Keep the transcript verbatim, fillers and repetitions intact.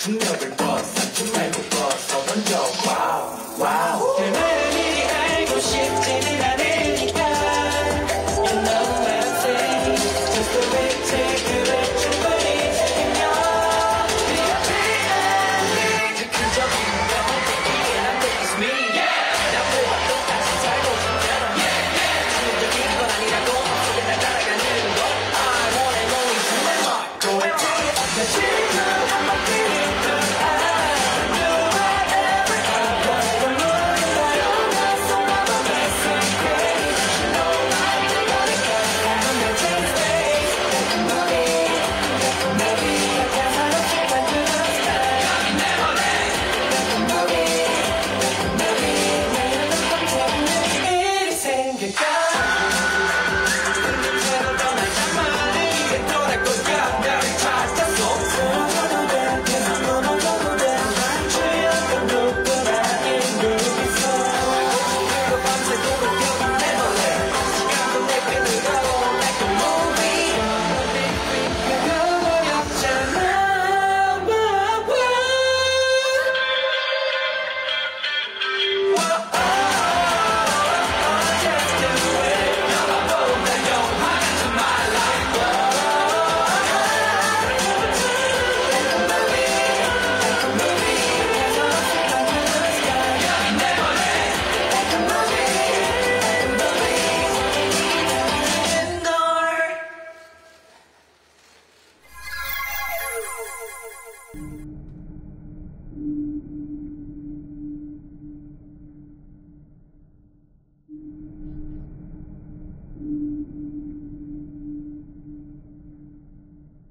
중력을 벗어 말고 벗어 던져 와우 와우 결말을 미리 알고 싶지는 않으니까 You know what I'm saying Just the way take it up 충분히 책임져 네 앞에 이제 그저 분명 이게 난 It's me yeah 나보다 똑같이 살고 싶잖아 yeah yeah 중력적인 건 아니라고 속에 날 따라가는 거 I wanna know is my heart go and take it 나 지금 한 바퀴 Get